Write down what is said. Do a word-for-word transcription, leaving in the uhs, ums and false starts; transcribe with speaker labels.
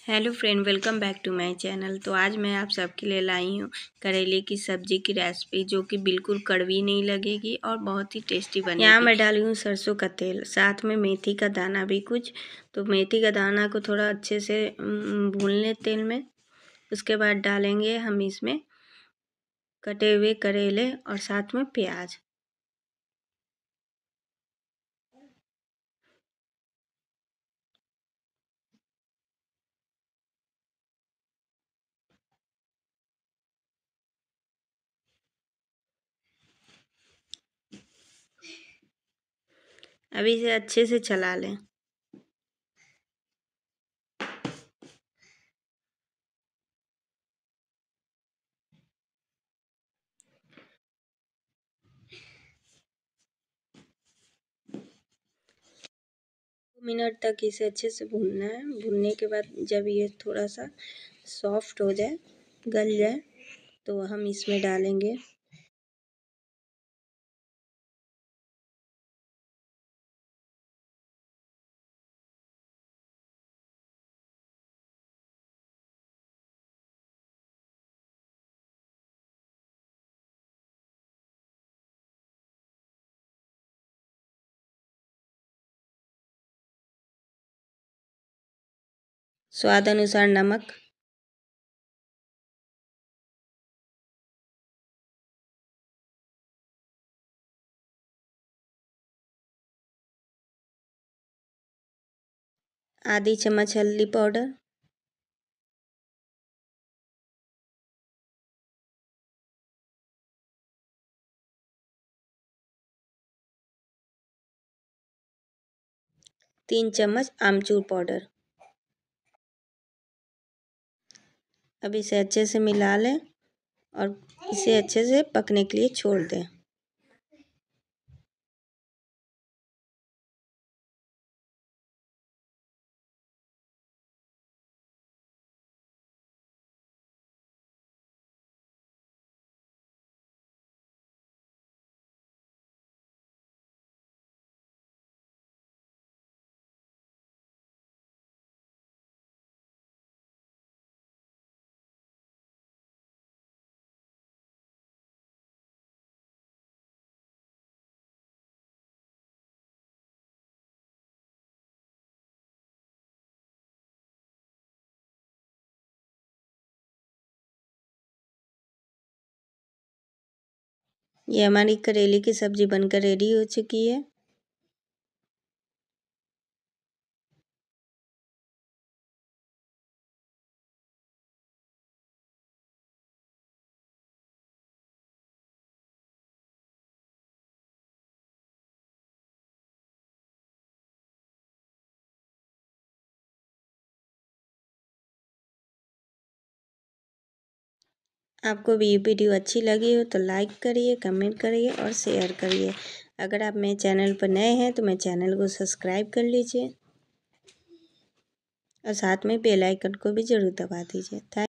Speaker 1: Hello friend, welcome back to my channel. तो आज मैं आप सबके लिए लाई हूँ करेले की सब्ज़ी की रेसिपी, जो कि बिल्कुल कड़वी नहीं लगेगी और बहुत ही टेस्टी बनेगी। यहाँ मैं डाली हूँ सरसों का तेल, साथ में मेथी का दाना भी कुछ। तो मेथी का दाना को थोड़ा अच्छे से भून लें तेल में। उसके बाद डालेंगे हम इसमें कटे हुए करेले और साथ में प्याज। अभी इसे अच्छे से चला लें। मिनट तक इसे अच्छे से भूनना है। भूनने के बाद जब ये थोड़ा सा सॉफ्ट हो जाए, गल जाए, तो हम इसमें डालेंगे स्वाद अनुसार नमक, आधी चम्मच हल्दी पाउडर, तीन चम्मच आमचूर पाउडर। अब इसे अच्छे से मिला लें और इसे अच्छे से पकने के लिए छोड़ दें। ये हमारी करेले की सब्ज़ी बनकर रेडी हो चुकी है। आपको भी ये वीडियो अच्छी लगी हो तो लाइक करिए, कमेंट करिए और शेयर करिए। अगर आप मेरे चैनल पर नए हैं तो मेरे चैनल को सब्सक्राइब कर लीजिए और साथ में बेल आइकन को भी ज़रूर दबा दीजिए। थैंक